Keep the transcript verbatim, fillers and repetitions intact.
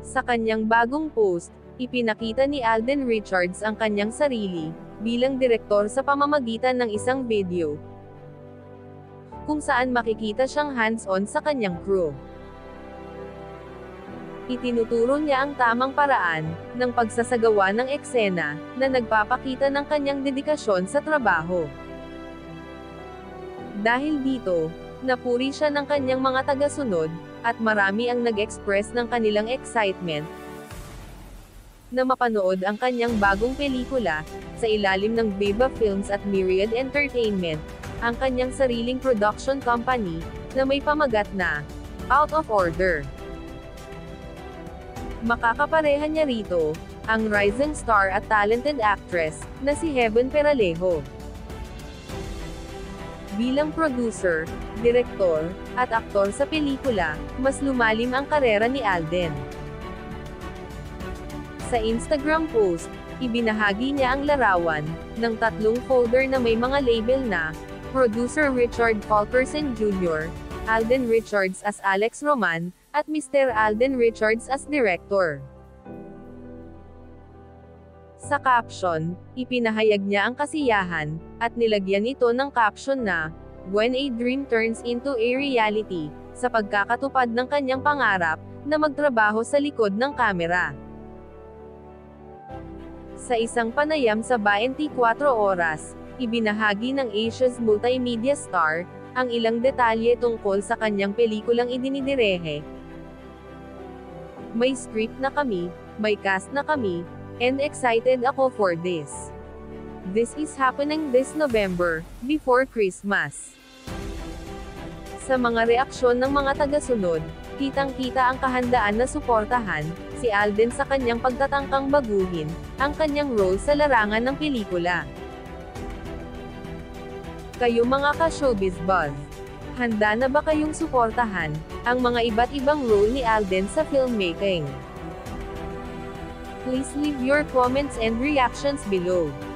Sa kanyang bagong post, ipinakita ni Alden Richards ang kanyang sarili, bilang direktor sa pamamagitan ng isang video, kung saan makikita siyang hands-on sa kanyang crew. Itinuturo niya ang tamang paraan, ng pagsasagawa ng eksena, na nagpapakita ng kanyang dedikasyon sa trabaho. Dahil dito, napuri siya ng kanyang mga tagasunod, at marami ang nag-express ng kanilang excitement na mapanood ang kanyang bagong pelikula, sa ilalim ng Viva Films at Myriad Entertainment, ang kanyang sariling production company, na may pamagat na Out of Order. Makakapareha niya rito, ang rising star at talented actress, na si Heaven Peralejo. Bilang producer, direktor, at aktor sa pelikula, mas lumalim ang karera ni Alden. Sa Instagram post, ibinahagi niya ang larawan, ng tatlong folder na may mga label na, Producer Richard Fulkerson Junior, Alden Richards as Alex Roman, at Mister Alden Richards as Director. Sa caption, ipinahayag niya ang kasiyahan, at nilagyan ito ng caption na, When a dream turns into a reality, sa pagkakatupad ng kanyang pangarap, na magtrabaho sa likod ng kamera. Sa isang panayam sa twenty-four Oras, ibinahagi ng Asia's multimedia star, ang ilang detalye tungkol sa kanyang pelikulang idinidirehe. May script na kami, may cast na kami, and excited ako for this. This is happening this November, before Christmas. Sa mga reaksyon ng mga tagasunod, kitang-kita ang kahandaan na suportahan si Alden sa kanyang pagtatangkang baguhin ang kanyang role sa larangan ng pelikula. Kayo mga ka-showbiz buzz, handa na ba kayong suportahan ang mga iba't ibang role ni Alden sa filmmaking? Please leave your comments and reactions below.